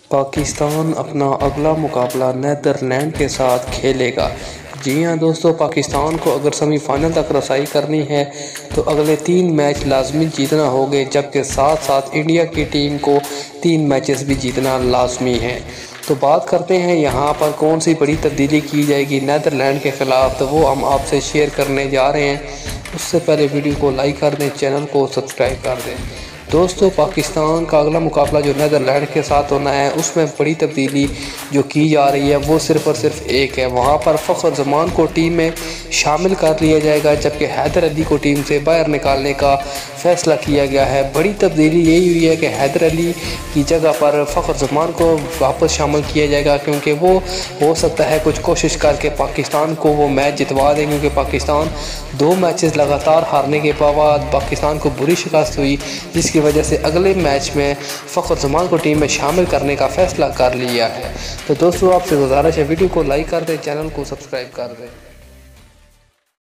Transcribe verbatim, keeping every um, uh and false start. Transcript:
पाकिस्तान अपना अगला मुकाबला नीदरलैंड के साथ खेलेगा। जी हाँ दोस्तों, पाकिस्तान को अगर सेमीफाइनल तक रसाई करनी है तो अगले तीन मैच लाजमी जीतना होंगे, जबकि साथ साथ इंडिया की टीम को तीन मैचेस भी जीतना लाजमी है। तो बात करते हैं यहाँ पर कौन सी बड़ी तब्दीली की जाएगी नीदरलैंड के ख़िलाफ़, तो वो हम आपसे शेयर करने जा रहे हैं। उससे पहले वीडियो को लाइक कर दें, चैनल को सब्सक्राइब कर दें। दोस्तों, पाकिस्तान का अगला मुकाबला जो नीदरलैंड के साथ होना है उसमें बड़ी तब्दीली जो की जा रही है वो सिर्फ और सिर्फ एक है। वहाँ पर फ़खर ज़मान को टीम में शामिल कर लिया जाएगा, जबकि हैदर अली को टीम से बाहर निकालने का फ़ैसला किया गया है। बड़ी तब्दीली यही हुई है कि हैदर अली की जगह पर फ़खर ज़मान को वापस शामिल किया जाएगा, क्योंकि वो हो सकता है कुछ कोशिश करके पाकिस्तान को वो मैच जितवा दें, क्योंकि पाकिस्तान दो मैचेस लगातार हारने के बाद पाकिस्तान को बुरी शिकस्त हुई, जिसकी वजह से अगले मैच में फ़खर ज़मान को टीम में शामिल करने का फ़ैसला कर लिया है। तो दोस्तों, आपसे गुजारिश है वीडियो को लाइक कर दें, चैनल को सब्सक्राइब कर दें।